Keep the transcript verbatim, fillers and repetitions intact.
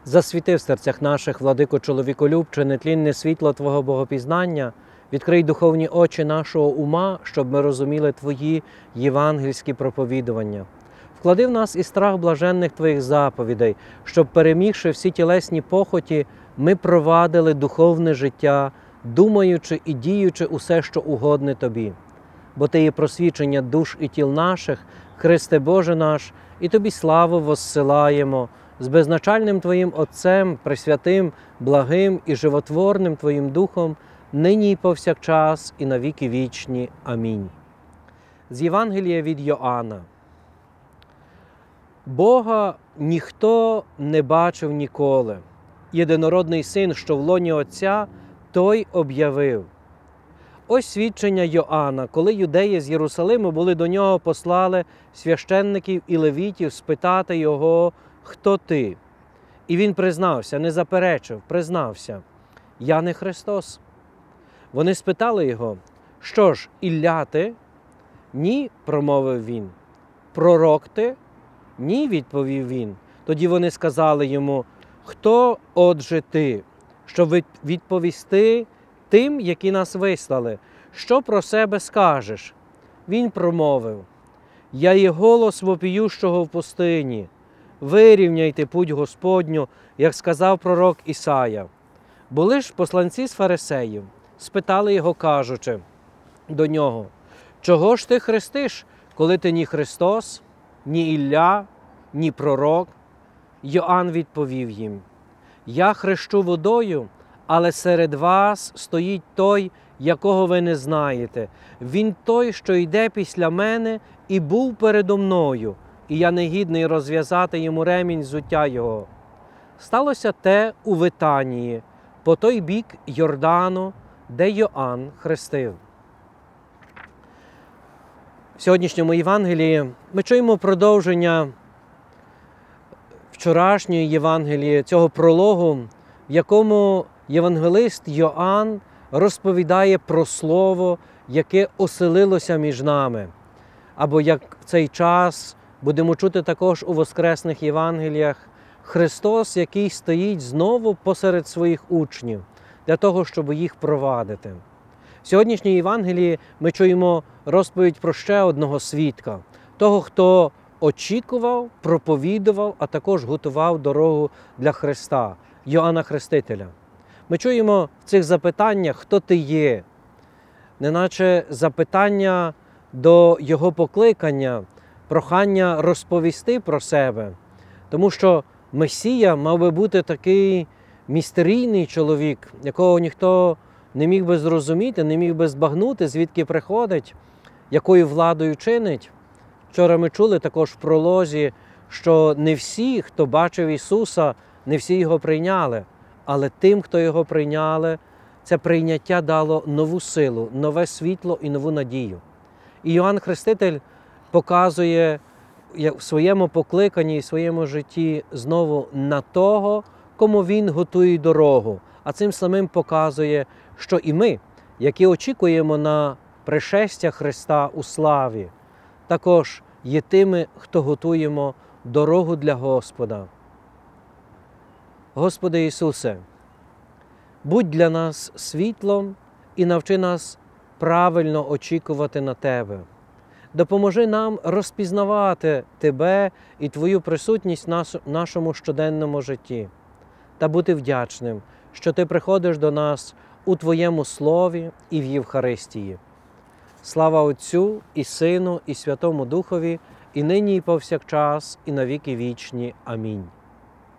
Засвіти в серцях наших, владико чоловіколюбче, нетлінне світло Твого богопізнання, відкрий духовні очі нашого ума, щоб ми розуміли Твої євангельські проповідування. Вклади в нас і страх блаженних Твоїх заповідей, щоб, перемігши всі тілесні похоті, ми провадили духовне життя, думаючи і діючи усе, що угодне Тобі. Бо Ти є просвічення душ і тіл наших, Христе Боже наш, і Тобі славу воссилаємо, з безначальним Твоїм Отцем, пресвятим, благим і животворним Твоїм Духом, нині і повсякчас, і на віки вічні. Амінь. З Євангелія від Йоанна. Бога ніхто не бачив ніколи. Єдинородний Син, що в лоні Отця, Той об'явив. Ось свідчення Йоанна, коли юдеї з Єрусалиму були до нього послали священників і левітів спитати його, хто ти? І він признався, не заперечив, признався, я не Христос. Вони спитали його, що ж, Ілля ти? Ні, промовив він. Пророк ти? Ні, відповів він. Тоді вони сказали йому, хто отже ти, щоб відповісти тим, які нас вислали, що про себе скажеш? Він промовив, я є голос вопіющого в пустині, вирівняйте путь Господню, як сказав пророк Ісая. Були ж посланці з фарисеїв, спитали його, кажучи до нього, чого ж ти хрестиш, коли ти ні Христос, ні Ілля, ні пророк? Йоанн відповів їм, я хрещу водою, але серед вас стоїть той, якого ви не знаєте. Він той, що йде після мене і був передо мною, і я не гідний розв'язати йому ремінь взуття його. Сталося те у Витанії, по той бік Йордану, де Йоанн хрестив. В сьогоднішньому Євангелії ми чуємо продовження вчорашньої Євангелії, цього прологу, в якому євангелист Йоанн розповідає про слово, яке оселилося між нами. Або, як в цей час будемо чути також у воскресних Євангеліях, Христос, який стоїть знову посеред своїх учнів, для того, щоб їх провадити. В сьогоднішній Євангелії ми чуємо розповідь про ще одного свідка, того, хто очікував, проповідував, а також готував дорогу для Христа, Йоанна Хрестителя. Ми чуємо в цих запитаннях, хто ти є, неначе запитання до його покликання, прохання розповісти про себе. Тому що Месія мав би бути такий містерійний чоловік, якого ніхто не міг би зрозуміти, не міг би збагнути, звідки приходить, якою владою чинить. Вчора ми чули також в пролозі, що не всі, хто бачив Ісуса, не всі Його прийняли. Але тим, хто Його прийняли, це прийняття дало нову силу, нове світло і нову надію. І Йоанн Хреститель показує в своєму покликанні і в своєму житті знову на того, кому Він готує дорогу. А цим самим показує, що і ми, які очікуємо на пришестя Христа у славі, також є тими, хто готуємо дорогу для Господа. Господи Ісусе, будь для нас світлом і навчи нас правильно очікувати на Тебе. Допоможи нам розпізнавати Тебе і Твою присутність в нашому щоденному житті та бути вдячним, що Ти приходиш до нас у Твоєму Слові і в Євхаристії. Слава Отцю і Сину і Святому Духові, і нині і повсякчас, і на віки вічні. Амінь.